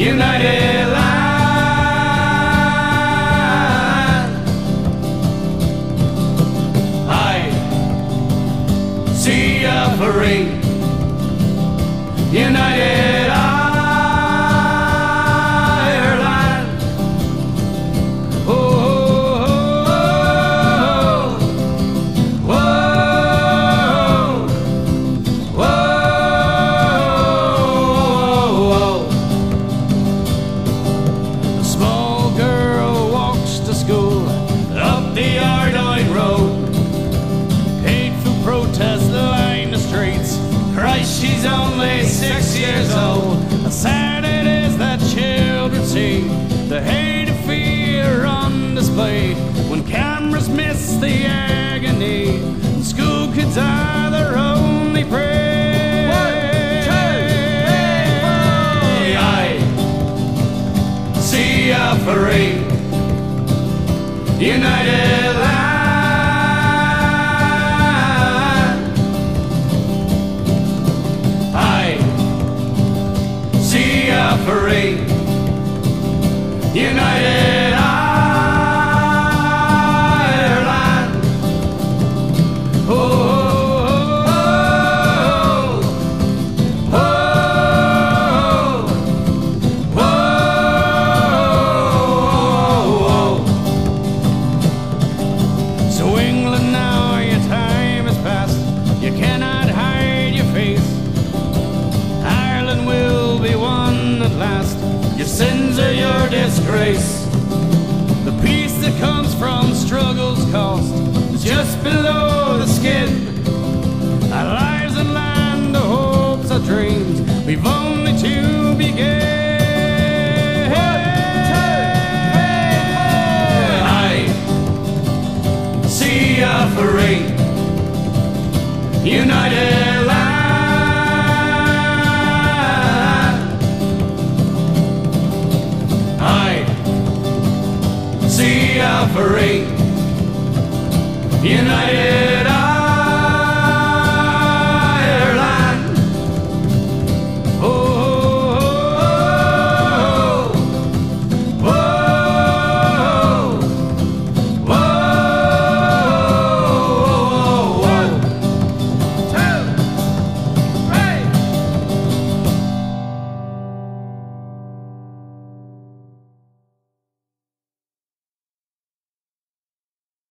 United Line. I see a parade, United Ireland. Oh, whoa, whoa, whoa. A small girl walks to school up the Ardine Road. Hateful protests line the streets. Christ, she's only 6 years old. How sad it is that children see the hate and fear on display when cameras miss the agony. School kids are their only prey. 1, 2, 3, 4. I see a parade, United Line. I see a parade, United Ireland. Oh, oh, oh, oh. So England, now your time has passed. You cannot hide your face. Ireland will be won at last. Your sins are your disgrace. The peace that comes from struggle's cost is just below the skin. Our lives and land, our hopes, our dreams, we've only to begin. 1, 2, 3, 4. I see a parade, United Line. I see a parade, United